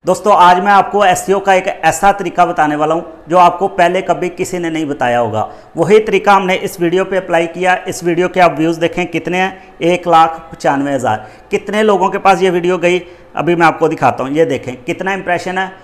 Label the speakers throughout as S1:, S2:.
S1: दोस्तों आज मैं आपको एसईओ का एक ऐसा तरीका बताने वाला हूं जो आपको पहले कभी किसी ने नहीं बताया होगा। वही तरीका हमने इस वीडियो पे अप्लाई किया। इस वीडियो के आप व्यूज़ देखें कितने हैं, 1,95,000। कितने लोगों के पास ये वीडियो गई अभी मैं आपको दिखाता हूँ। ये देखें कितना इंप्रेशन है,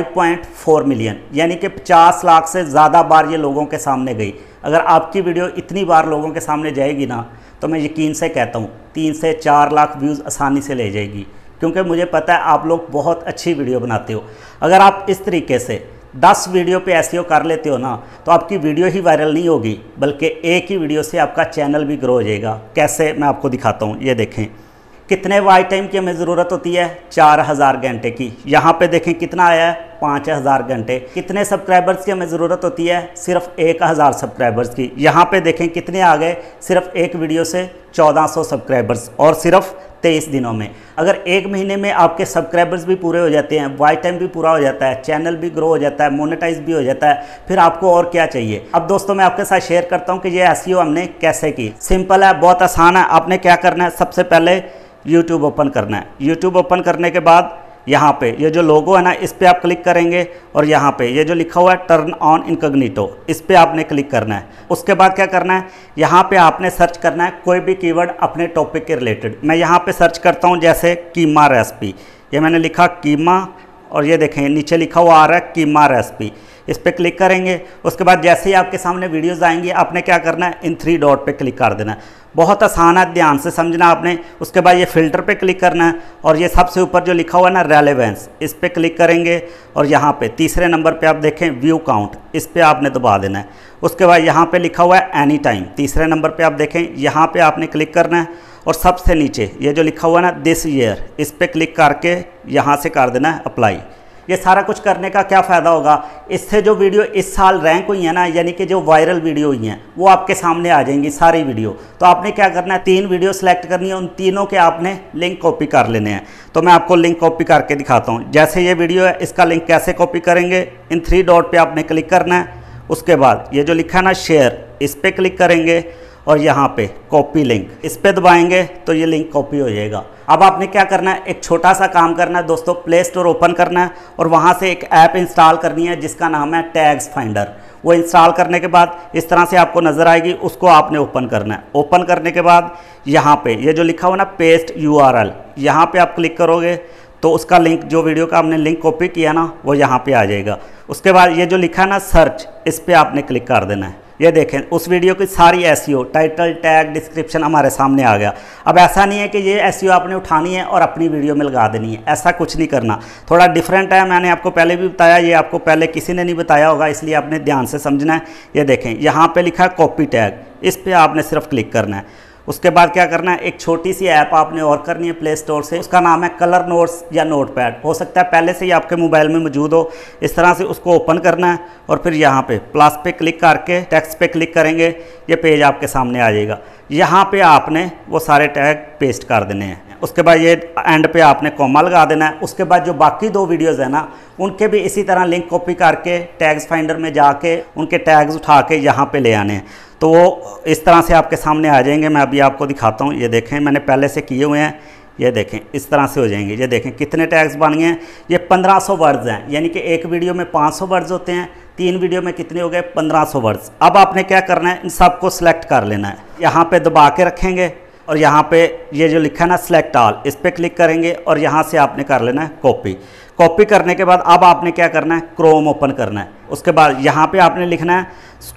S1: 5.4 मिलियन, यानी कि 50 लाख से ज़्यादा बार ये लोगों के सामने गई। अगर आपकी वीडियो इतनी बार लोगों के सामने जाएगी ना, तो मैं यकीन से कहता हूँ 3 से 4 लाख व्यूज़ आसानी से ले जाएगी, क्योंकि मुझे पता है आप लोग बहुत अच्छी वीडियो बनाते हो। अगर आप इस तरीके से 10 वीडियो पे एसईओ कर लेते हो ना, तो आपकी वीडियो ही वायरल नहीं होगी, बल्कि एक ही वीडियो से आपका चैनल भी ग्रो हो जाएगा। कैसे, मैं आपको दिखाता हूँ। ये देखें कितने वाच टाइम की हमें ज़रूरत होती है, 4000 घंटे की। यहाँ पे देखें कितना आया है, 5000 घंटे। कितने सब्सक्राइबर्स की हमें ज़रूरत होती है, सिर्फ 1000 सब्सक्राइबर्स की। यहाँ पे देखें कितने आ गए, सिर्फ एक वीडियो से 1400 सब्सक्राइबर्स, और सिर्फ 23 दिनों में। अगर एक महीने में आपके सब्सक्राइबर्स भी पूरे हो जाते हैं, वाच टाइम भी पूरा हो जाता है, चैनल भी ग्रो हो जाता है, मोनेटाइज भी हो जाता है, फिर आपको और क्या चाहिए। अब दोस्तों मैं आपके साथ शेयर करता हूँ कि ये एसईओ हमने कैसे की। सिंपल है, बहुत आसान है। आपने क्या करना है, सबसे पहले यूट्यूब ओपन करना है। यूट्यूब ओपन करने के बाद यहाँ पे ये जो लोगो है ना, इस पे आप क्लिक करेंगे, और यहाँ पे ये जो लिखा हुआ है टर्न ऑन इनकॉग्निटो, इस पे आपने क्लिक करना है। उसके बाद क्या करना है, यहाँ पे आपने सर्च करना है कोई भी कीवर्ड अपने टॉपिक के रिलेटेड। मैं यहाँ पे सर्च करता हूँ जैसे कीमा रेसिपी। ये मैंने लिखा कीमा, और ये देखें नीचे लिखा हुआ आ रहा है कीमा रेसिपी। इस पर क्लिक करेंगे। उसके बाद जैसे ही आपके सामने वीडियोस आएंगी, आपने क्या करना है, इन 3 डॉट पे क्लिक कर देना है। बहुत आसान है, ध्यान से समझना आपने। उसके बाद ये फिल्टर पे क्लिक करना है, और ये सबसे ऊपर जो लिखा हुआ है ना रेलेवेंस, इस पर क्लिक करेंगे, और यहाँ पे तीसरे नंबर पे आप देखें व्यू काउंट, इस पर आपने दबा देना है। उसके बाद यहाँ पे लिखा हुआ है एनी टाइम, तीसरे नंबर पे आप देखें, यहाँ पे आपने क्लिक करना है, और सबसे नीचे ये जो लिखा हुआ है ना दिस ईयर, इस पर क्लिक करके यहाँ से कर देना है अप्लाई। ये सारा कुछ करने का क्या फ़ायदा होगा, इससे जो वीडियो इस साल रैंक हुई है ना, यानी कि जो वायरल वीडियो हुई हैं, वो आपके सामने आ जाएंगी सारी वीडियो। तो आपने क्या करना है, 3 वीडियो सेलेक्ट करनी है, उन तीनों के आपने लिंक कॉपी कर लेने हैं। तो मैं आपको लिंक कॉपी करके दिखाता हूँ। जैसे ये वीडियो है, इसका लिंक कैसे कॉपी करेंगे, इन 3 डॉट पे आपने क्लिक करना है। उसके बाद ये जो लिखा है ना शेयर, इस पर क्लिक करेंगे, और यहाँ पे कॉपी लिंक, इस पे दबाएंगे तो ये लिंक कॉपी हो जाएगा। अब आपने क्या करना है, एक छोटा सा काम करना है दोस्तों, प्ले स्टोर ओपन करना है, और वहाँ से एक ऐप इंस्टॉल करनी है जिसका नाम है टैग्स फाइंडर। वो इंस्टॉल करने के बाद इस तरह से आपको नज़र आएगी, उसको आपने ओपन करना है। ओपन करने के बाद यहाँ पे ये जो लिखा हुआ ना पेस्ट URL, यहाँ पे आप क्लिक करोगे तो उसका लिंक, जो वीडियो का हमने लिंक कॉपी किया ना, वो यहाँ पे आ जाएगा। उसके बाद ये जो लिखा है ना सर्च, इस पर आपने क्लिक कर देना है। ये देखें उस वीडियो की सारी एसईओ, टाइटल, टैग, डिस्क्रिप्शन हमारे सामने आ गया। अब ऐसा नहीं है कि ये एसईओ आपने उठानी है और अपनी वीडियो में लगा देनी है, ऐसा कुछ नहीं करना। थोड़ा डिफरेंट है, मैंने आपको पहले भी बताया, ये आपको पहले किसी ने नहीं बताया होगा, इसलिए आपने ध्यान से समझना है। ये देखें यहाँ पे लिखा है कॉपी टैग, इस पर आपने सिर्फ क्लिक करना है। उसके बाद क्या करना है, एक छोटी सी ऐप आपने और करनी है प्ले स्टोर से, उसका नाम है कलर नोट्स या नोटपैड। हो सकता है पहले से ही आपके मोबाइल में मौजूद हो। इस तरह से उसको ओपन करना है, और फिर यहाँ पे प्लस पे क्लिक करके टेक्स्ट पे क्लिक करेंगे, ये पेज आपके सामने आ जाएगा। यहाँ पे आपने वो सारे टैग पेस्ट कर देने हैं। उसके बाद ये एंड पे आपने कॉमा लगा देना है। उसके बाद जो बाकी 2 वीडियोज़ है ना, उनके भी इसी तरह लिंक कॉपी करके टैग्स फाइंडर में जाके उनके टैग्स उठा के यहाँ पे ले आने हैं, तो वो इस तरह से आपके सामने आ जाएंगे। मैं अभी आपको दिखाता हूँ। ये देखें मैंने पहले से किए हुए हैं, ये देखें इस तरह से हो जाएंगे। ये देखें कितने टैग्स बन गए हैं, ये 1500 वर्ड्स हैं, यानी कि एक वीडियो में 500 वर्ड्स होते हैं, 3 वीडियो में कितने हो गए, 1500 वर्ड्स। अब आपने क्या करना है, इन सबको सिलेक्ट कर लेना है। यहाँ पे दबा के रखेंगे, और यहाँ पे ये जो लिखा है ना सिलेक्ट ऑल, इस पर क्लिक करेंगे, और यहाँ से आपने कर लेना है कॉपी। कॉपी करने के बाद अब आपने क्या करना है, क्रोम ओपन करना है। उसके बाद यहाँ पे आपने लिखना है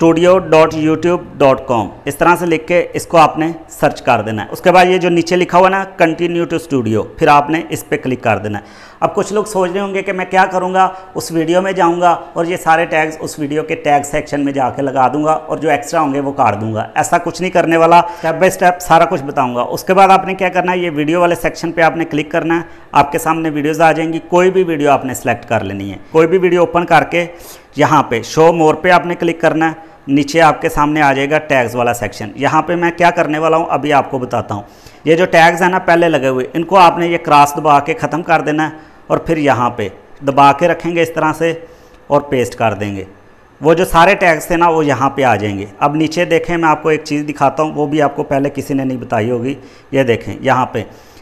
S1: studio.youtube.com, इस तरह से लिख के इसको आपने सर्च कर देना है। उसके बाद ये जो नीचे लिखा हुआ ना कंटिन्यू टू स्टूडियो, फिर आपने इस पर क्लिक कर देना है। अब कुछ लोग सोच रहे होंगे कि मैं क्या करूँगा, उस वीडियो में जाऊँगा और ये सारे टैग्स उस वीडियो के टैग सेक्शन में जाके लगा दूंगा, और जो एक्स्ट्रा होंगे वो काट दूंगा। ऐसा कुछ नहीं करने वाला, स्टेप बाय स्टेप सारा कुछ बताऊँगा। उसके बाद आपने क्या करना है, ये वीडियो वाले सेक्शन पर आपने क्लिक करना है, आपके सामने वीडियोज़ आ जाएंगी। कोई भी वीडियो आपने सेलेक्ट कर लेनी है। कोई भी वीडियो ओपन करके यहाँ पे शो मोर पे आपने क्लिक करना है। नीचे आपके सामने आ जाएगा टैग्स वाला सेक्शन। यहाँ पे मैं क्या करने वाला हूँ अभी आपको बताता हूँ। ये जो टैग्स हैं ना पहले लगे हुए, इनको आपने ये क्रॉस दबा के ख़त्म कर देना है, और फिर यहाँ पे दबा के रखेंगे इस तरह से, और पेस्ट कर देंगे। वो जो सारे टैग्स थे ना वो यहाँ पे आ जाएंगे। अब नीचे देखें, मैं आपको एक चीज़ दिखाता हूँ, वो भी आपको पहले किसी ने नहीं बताई होगी। ये देखें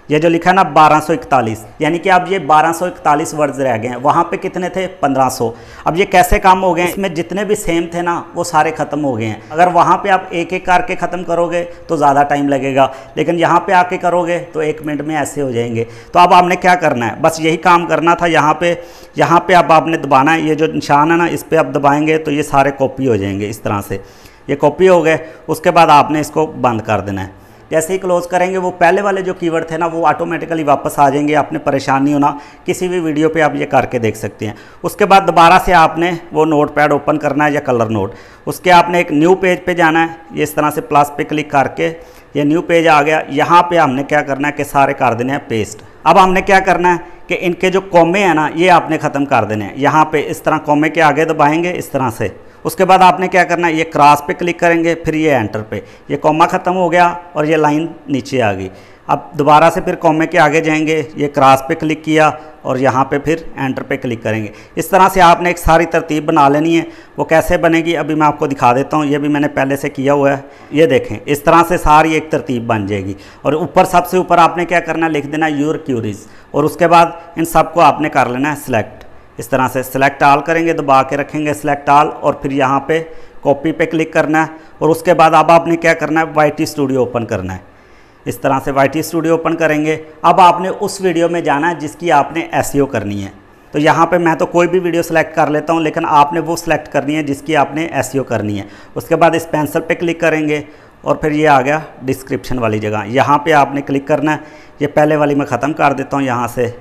S1: ये जो लिखा है ना 1241, यानी कि अब ये 1241 वर्ड्स रह गए हैं। वहाँ पे कितने थे? 1500। अब ये कैसे काम हो गए? इसमें जितने भी सेम थे ना वो सारे ख़त्म हो गए हैं। अगर वहाँ पे आप एक एक करके ख़त्म करोगे तो ज़्यादा टाइम लगेगा, लेकिन यहाँ पे आके करोगे तो 1 मिनट में ऐसे हो जाएंगे। तो अब आपने क्या करना है, बस यही काम करना था। यहाँ पे अब आपने दबाना है, ये जो निशान है ना इस पर आप दबाएंगे तो ये सारे कॉपी हो जाएंगे। इस तरह से ये कॉपी हो गए। उसके बाद आपने इसको बंद कर देना है। जैसे ही क्लोज़ करेंगे वो पहले वाले जो कीवर्ड थे ना वो ऑटोमेटिकली वापस आ जाएंगे। आपने परेशान नहीं होना, किसी भी वीडियो पे आप ये करके देख सकते हैं। उसके बाद दोबारा से आपने वो नोटपैड ओपन करना है या कलर नोट। उसके आपने एक न्यू पेज पे जाना है। ये इस तरह से प्लस पे क्लिक करके ये न्यू पेज आ गया। यहाँ पे हमने क्या करना है कि सारे कर देने हैं पेस्ट। अब हमने क्या करना है कि इनके जो कॉमे हैं ना ये आपने ख़त्म कर देने हैं। यहाँ पे इस तरह कॉमे के आगे दबाएंगे इस तरह से। उसके बाद आपने क्या करना है, ये क्रॉस पे क्लिक करेंगे, फिर ये एंटर पे, ये कॉमा ख़त्म हो गया और ये लाइन नीचे आ गई। अब दोबारा से फिर कॉमे के आगे जाएंगे, ये क्रॉस पे क्लिक किया और यहाँ पे फिर एंटर पे क्लिक करेंगे। इस तरह से आपने एक सारी तरतीब बना लेनी है। वो कैसे बनेगी अभी मैं आपको दिखा देता हूँ। ये भी मैंने पहले से किया हुआ है। ये देखें, इस तरह से सारी एक तरतीब बन जाएगी। और ऊपर सबसे ऊपर आपने क्या करना है, लिख देना योर क्यूरीज। और उसके बाद इन सबको आपने कर लेना है सिलेक्ट। इस तरह से सिलेक्ट ऑल करेंगे, दबा के रखेंगे सिलेक्ट ऑल, और फिर यहाँ पे कॉपी पे क्लिक करना है। और उसके बाद अब आपने क्या करना है, YT स्टूडियो ओपन करना है। इस तरह से YT स्टूडियो ओपन करेंगे। अब आपने उस वीडियो में जाना है जिसकी आपने SEO करनी है। तो यहाँ पे मैं तो कोई भी वीडियो सेलेक्ट कर लेता हूँ, लेकिन आपने वो सिलेक्ट करनी है जिसकी आपने SEO करनी है। उसके बाद इस पेंसिल पे क्लिक करेंगे और फिर ये आ गया डिस्क्रिप्शन वाली जगह, यहाँ पे आपने क्लिक करना है। ये पहले वाली मैं ख़त्म कर देता हूँ यहाँ से।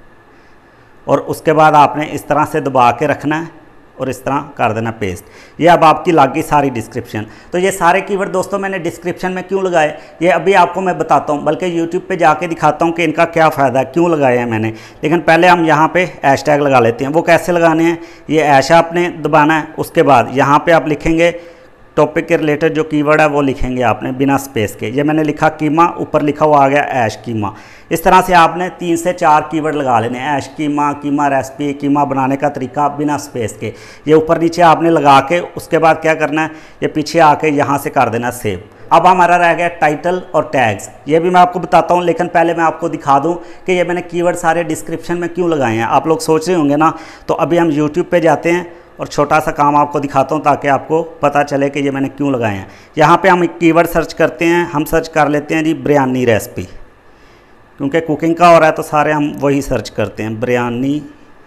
S1: और उसके बाद आपने इस तरह से दबा के रखना है और इस तरह कर देना पेस्ट। ये अब आपकी लग गई सारी डिस्क्रिप्शन। तो ये सारे कीवर्ड दोस्तों मैंने डिस्क्रिप्शन में क्यों लगाए ये अभी आपको मैं बताता हूँ, बल्कि यूट्यूब पे जाके दिखाता हूँ कि इनका क्या फ़ायदा है, क्यों लगाए हैं मैंने। लेकिन पहले हम यहाँ पे हैशटैग लगा लेते हैं। वो कैसे लगाने हैं, ये ऐश आपने दबाना है। उसके बाद यहाँ पर आप लिखेंगे टॉपिक के रिलेटेड जो कीवर्ड है वो लिखेंगे आपने बिना स्पेस के। ये मैंने लिखा कीमा, ऊपर लिखा हुआ आ गया ऐश कीमा। इस तरह से आपने 3 से 4 कीवर्ड लगा लेने हैं, ऐश कीमा, कीमा रेसिपी, कीमा बनाने का तरीका, बिना स्पेस के। ये ऊपर नीचे आपने लगा के उसके बाद क्या करना है, ये पीछे आके यहाँ से कर देना सेव। अब हमारा रह गया टाइटल और टैग्स। ये भी मैं आपको बताता हूँ, लेकिन पहले मैं आपको दिखा दूँ कि ये मैंने कीवर्ड सारे डिस्क्रिप्शन में क्यों लगाए हैं। आप लोग सोच रहे होंगे ना, तो अभी हम यूट्यूब पर जाते हैं और छोटा सा काम आपको दिखाता हूँ ताकि आपको पता चले कि ये मैंने क्यों लगाए हैं। यहाँ पे हम एक कीवर्ड सर्च करते हैं। हम सर्च कर लेते हैं जी बिरयानी रेसिपी, क्योंकि कुकिंग का हो रहा है तो सारे हम वही सर्च करते हैं, बिरयानी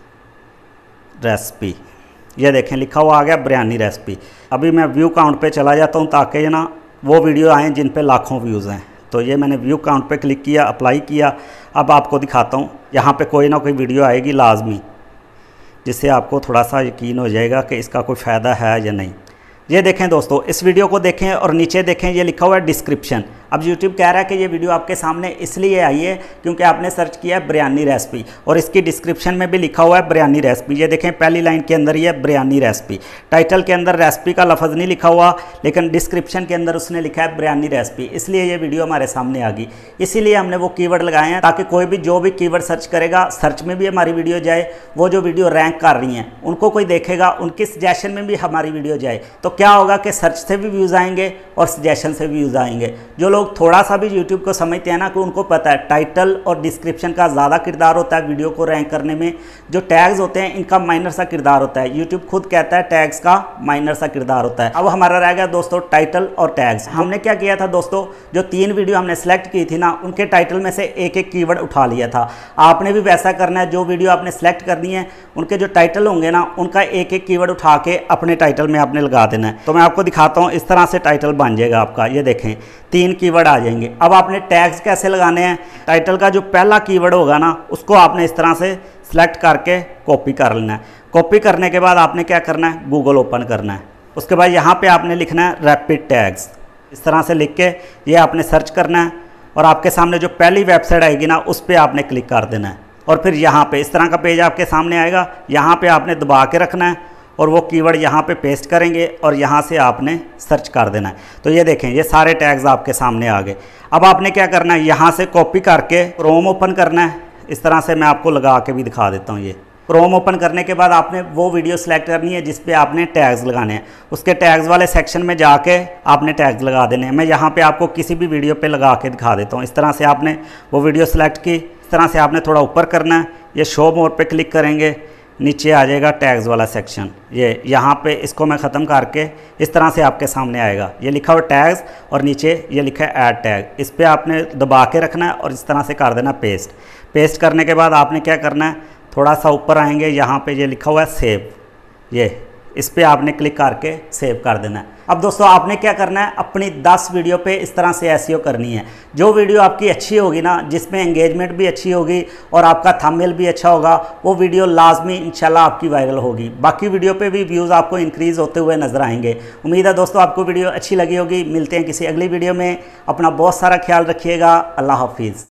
S1: रेसिपी। ये देखें लिखा हुआ आ गया बिरयानी रेसिपी। अभी मैं व्यू काउंट पे चला जाता हूँ ताकि ये ना वो वीडियो आएँ जिन पे लाखों व्यूज़ हैं। तो ये मैंने व्यू काउंट पे क्लिक किया, अप्लाई किया। अब आपको दिखाता हूँ, यहाँ पे कोई ना कोई वीडियो आएगी लाजमी, जिससे आपको थोड़ा सा यकीन हो जाएगा कि इसका कोई फ़ायदा है या नहीं। ये देखें दोस्तों, इस वीडियो को देखें और नीचे देखें ये लिखा हुआ है डिस्क्रिप्शन। अब YouTube कह रहा है कि ये वीडियो आपके सामने इसलिए आई है क्योंकि आपने सर्च किया है बिरयानी रेसिपी, और इसकी डिस्क्रिप्शन में भी लिखा हुआ है बिरयानी रेसिपी। ये देखें पहली लाइन के अंदर ही है बिरयानी रेसिपी। टाइटल के अंदर रेसिपी का लफ्ज़ नहीं लिखा हुआ, लेकिन डिस्क्रिप्शन के अंदर उसने लिखा है बिरयानी रेसिपी, इसलिए ये वीडियो हमारे सामने आ गई। इसीलिए हमने वो कीवर्ड लगाए हैं ताकि कोई भी जो भी कीवर्ड सर्च करेगा, सर्च में भी हमारी वीडियो जाए। वो जो वीडियो रैंक कर रही हैं उनको कोई देखेगा, उनकी सजेशन में भी हमारी वीडियो जाए, तो क्या होगा कि सर्च से भी व्यूज़ आएंगे और सजेशन से भी व्यूज़ आएंगे। जो लोग थोड़ा सा भी यूट्यूब को समझते हैं ना, कि उनको पता है टाइटल और डिस्क्रिप्शन का ज़्यादा किरदार होता है वीडियो को रैंक करने में। जो टैग्स होते हैं इनका माइनर सा किरदार होता है। यूट्यूब खुद कहता है टैग्स का माइनर सा किरदार होता है। अब हमारा रह गया दोस्तों टाइटल और टैग्स। हमने क्या किया था दोस्तों, जो 3 वीडियो हमने सेलेक्ट की थी ना, उनके टाइटल में से एक एक कीवर्ड उठा लिया था। आपने भी वैसा करना है। जो वीडियो आपने सेलेक्ट करनी है उनके जो टाइटल होंगे ना, उनका एक एक कीवर्ड उठा के अपने टाइटल में आपने लगा देना है। तो मैं आपको दिखाता हूँ, इस तरह से टाइटल बन जाएगा आपका। ये देखें 3 कीवर्ड आ जाएंगे। अब आपने टैग्स कैसे लगाने हैं, टाइटल का जो पहला कीवर्ड होगा ना उसको आपने इस तरह से सिलेक्ट करके कॉपी कर लेना है। कॉपी करने के बाद आपने क्या करना है, गूगल ओपन करना है। उसके बाद यहाँ पे आपने लिखना है रैपिड टैग्स। इस तरह से लिख के ये आपने सर्च करना है और आपके सामने जो पहली वेबसाइट आएगी ना उस पर आपने क्लिक कर देना है। और फिर यहाँ पे इस तरह का पेज आपके सामने आएगा। यहाँ पे आपने दबा के रखना है और वो कीवर्ड यहाँ पे पेस्ट करेंगे और यहाँ से आपने सर्च कर देना है। तो ये देखें ये सारे टैग्स आपके सामने आ गए। अब आपने क्या करना है, यहाँ से कॉपी करके क्रोम ओपन करना है। इस तरह से मैं आपको लगा के भी दिखा देता हूँ। ये क्रोम ओपन करने के बाद आपने वो वीडियो सेलेक्ट करनी है जिस पे आपने टैग्स लगाने हैं। उसके टैग्स वाले सेक्शन में जाके आपने टैग्स लगा देने हैं। मैं यहाँ पे आपको किसी भी वीडियो पे लगा के दिखा देता हूँ। इस तरह से आपने वो वीडियो सेलेक्ट की, इस तरह से आपने थोड़ा ऊपर करना है, ये शो मोर पे क्लिक करेंगे, नीचे आ जाएगा टैग्स वाला सेक्शन। ये यहाँ पे इसको मैं ख़त्म करके इस तरह से आपके सामने आएगा, ये लिखा हुआ टैग्स और नीचे ये लिखा है ऐड टैग। इस पर आपने दबा के रखना है और इस तरह से कर देना पेस्ट। पेस्ट करने के बाद आपने क्या करना है, थोड़ा सा ऊपर आएंगे, यहाँ पे ये लिखा हुआ है सेव, ये इस पर आपने क्लिक करके सेव कर देना है। अब दोस्तों आपने क्या करना है, अपनी 10 वीडियो पे इस तरह से एसईओ करनी है। जो वीडियो आपकी अच्छी होगी ना, जिसमें एंगेजमेंट भी अच्छी होगी और आपका थंबनेल भी अच्छा होगा, वो वीडियो लाजमी इंशाल्लाह आपकी वायरल होगी। बाकी वीडियो पे भी व्यूज़ आपको इंक्रीज़ होते हुए नजर आएंगे। उम्मीद है दोस्तों आपको वीडियो अच्छी लगी होगी। मिलते हैं किसी अगली वीडियो में। अपना बहुत सारा ख्याल रखिएगा। अल्लाह हाफिज़।